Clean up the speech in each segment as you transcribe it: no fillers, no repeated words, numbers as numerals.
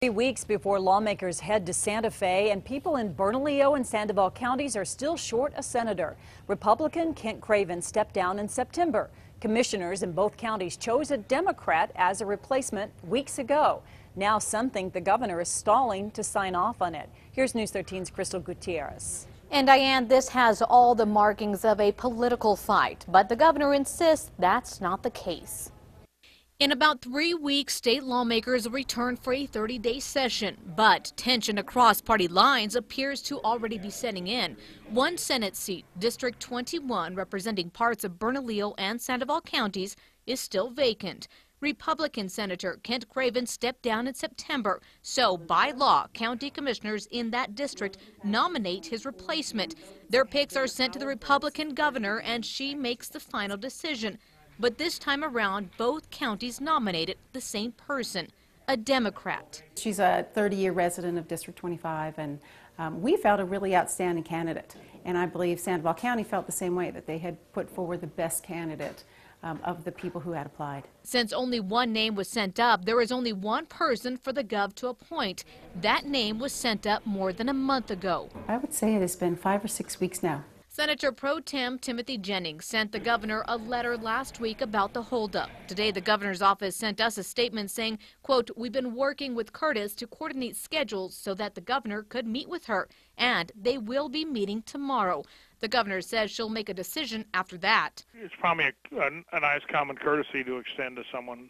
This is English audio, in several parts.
3 weeks before lawmakers head to Santa Fe, and people in Bernalillo and Sandoval counties are still short a senator. Republican Kent Craven stepped down in September. Commissioners in both counties chose a Democrat as a replacement weeks ago. Now some think the governor is stalling to sign off on it. Here's News 13's Crystal Gutierrez. And Diane, this has all the markings of a political fight, but the governor insists that's not the case. In about 3 weeks, state lawmakers return for a 30-day session, but tension across party lines appears to already be setting in. One Senate seat, District 21, representing parts of Bernalillo and Sandoval counties, is still vacant. Republican Senator Kent Craven stepped down in September, so by law, county commissioners in that district nominate his replacement. Their picks are sent to the Republican governor, and she makes the final decision. But this time around, both counties nominated the same person, a Democrat. She's a 30-year resident of District 25, and we felt a really outstanding candidate. And I believe Sandoval County felt the same way, that they had put forward the best candidate of the people who had applied. Since only one name was sent up, there is only one person for the Gov to appoint. That name was sent up more than a month ago. I would say it has been 5 or 6 weeks now. Senator Pro Tem Timothy Jennings sent the governor a letter last week about the holdup. Today, the governor's office sent us a statement saying, quote, "We've been working with Curtis to coordinate schedules so that the governor could meet with her, and they will be meeting tomorrow." The governor says she'll make a decision after that. It's probably a nice common courtesy to extend to someone.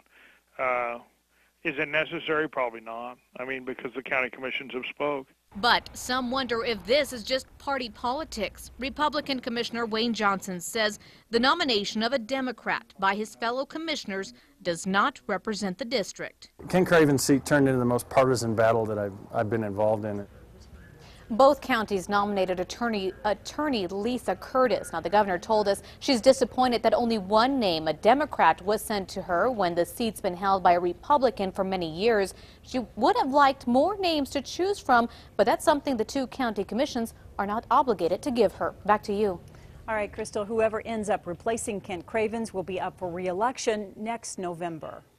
Is it necessary? Probably not. I mean, because the county commissions have spoke. But some wonder if this is just party politics. Republican Commissioner Wayne Johnson says the nomination of a Democrat by his fellow commissioners does not represent the district. Kent Craven's seat turned into the most partisan battle that I've been involved in. Both counties nominated attorney Letha Curtis. Now, the governor told us she's disappointed that only one name, a Democrat, was sent to her when the seat's been held by a Republican for many years. She would have liked more names to choose from, but that's something the two county commissions are not obligated to give her. Back to you. All right, Crystal, whoever ends up replacing Kent Craven will be up for re-election next November.